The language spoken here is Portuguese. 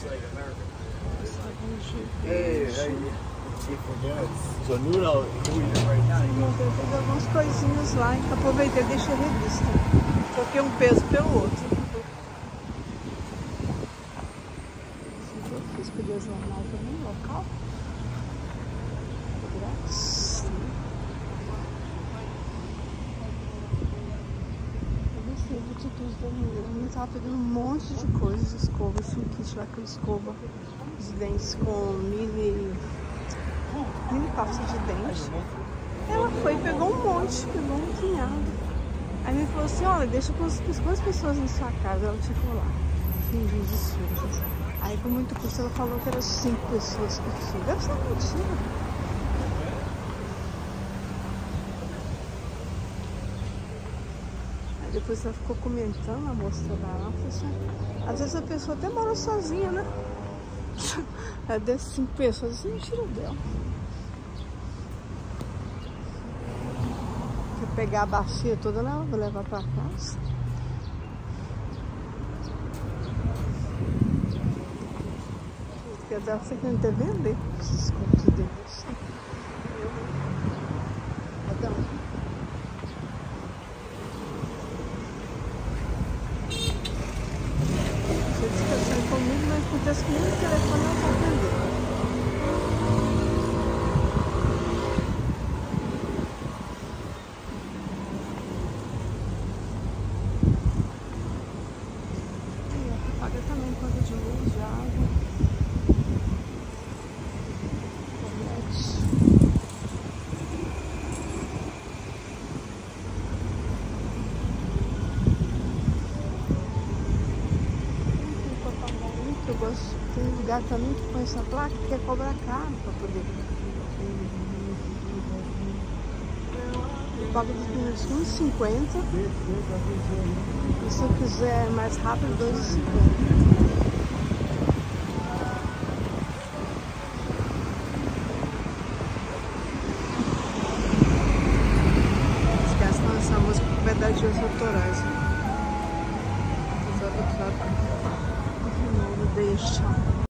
So Nuno, who is right now? Eu peguei algumas coisinhas lá e aproveitei e deixei a revista. Troquei um peso pelo outro. Eu fiz, peguei o jornal também, local. Grátis. Eu gostei do atitude da menina. Eu tava pegando um monte de coisas, escova, esse kit lá que eu escova os dentes com mini pasta de dente. Ela foi e pegou um monte, pegou um punhado. Aí me falou assim, olha, deixa quantas pessoas na sua casa. Ela ficou lá, fingindo de surda. Aí com muito custo ela falou que eram 5 pessoas que tinham. Deve ser mentira. Aí depois ela ficou comentando, a moça trabalhava lá, falou assim, às vezes a pessoa até mora sozinha, né? Ela deu 5 pessoas, isso é mentira dela. Pegar a bacia toda, não, vou levar pra casa. Quer dizer, você quer até vender esses copos de dentes. Cada um. Você discussão comigo, mas acontece que nem o telefone não vai atender. Paga também conta de luz, de água. Eu gosto, tem lugar também que põe essa placa que quer cobrar caro para poder. Eu pago dos minutos 1,50. E se eu quiser mais rápido, 2,50. Essa música com verdade de autorais. Deixa.